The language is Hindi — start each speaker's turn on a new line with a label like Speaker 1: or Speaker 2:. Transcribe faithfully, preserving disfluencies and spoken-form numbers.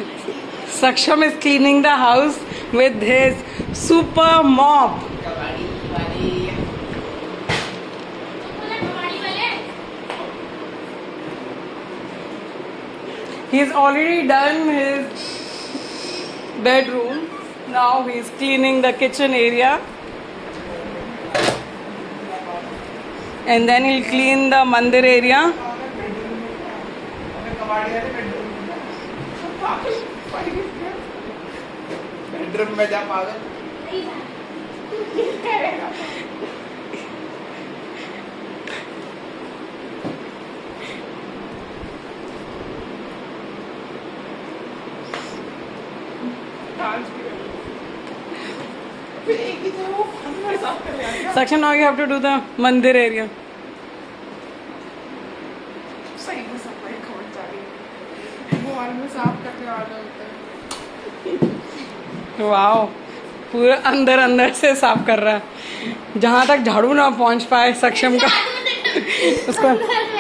Speaker 1: Saksham is cleaning the house with his super mop. He's already done his bedroom. Now he's cleaning the kitchen area. And then he'll clean the mandir area.
Speaker 2: Bedroom में जा पागल।
Speaker 1: Saksham, now you have to do the mandir area.
Speaker 2: सही में सफाई खोल चाहिए। वो वाल में साफ करने वाला होता है।
Speaker 1: वाओ, पूरा अंदर अंदर से साफ कर रहा है, जहाँ तक झाड़ू ना पहुँच पाए सक्षम का उसको